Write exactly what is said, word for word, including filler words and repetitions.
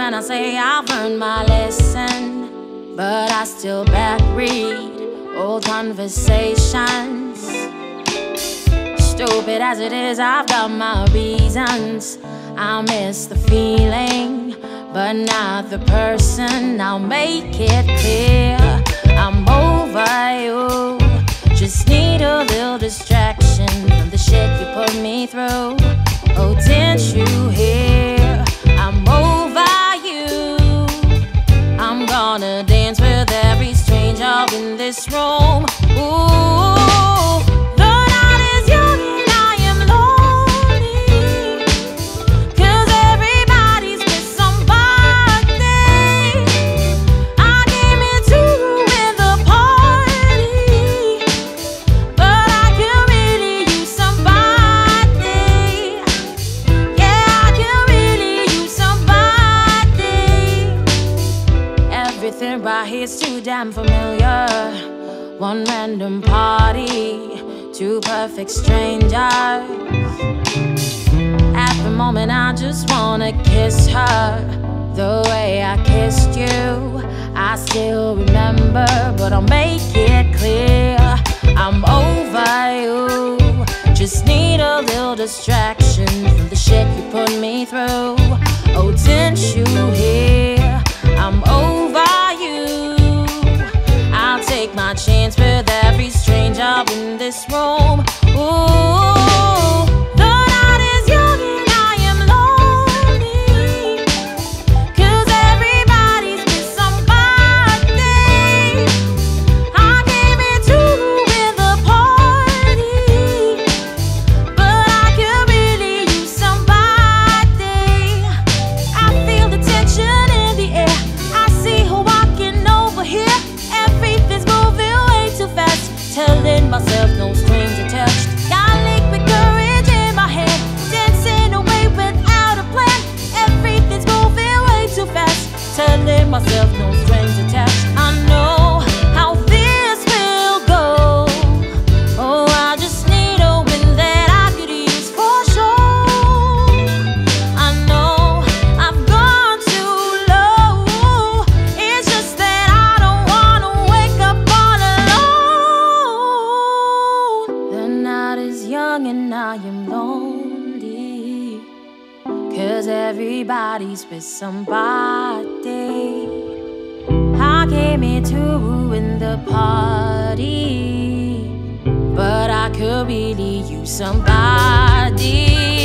when I say I've learned my lesson, but I still back read old conversations. Stupid as it is, I've got my reasons. I miss the feeling, but not the person. I'll make it clear, I'm over you. Just need a little distraction from the shit you put me through. Oh, didn't you hear? I'm over you. I'm gonna dance with every stranger in this room. Ooh. Everything right here's too damn familiar. One random party, two perfect strangers. At the moment I just wanna kiss her the way I kissed you. I still remember, but I'll make it clear, I'm over you. Just need a little distraction from the shit you put me through. Oh, didn't you hear? I'm over you. I'll take my chance with every stranger in this room. Ooh, the night is young and I am lonely, 'cause everybody's with somebody. I came in to ruin the party, but I could really use somebody. I feel the tension in the air. Telling myself no strings attached. Got liquid courage in my hand, dancing away without a plan. Everything's moving way too fast. Telling myself no strings attached. I know how this will go. Oh, I just need a wind that I could use for sure. I know I've gone too low. It's just that I don't wanna wake up all alone. Young and I am lonely, 'cause everybody's with somebody. I came here to ruin the party, but I could really use somebody.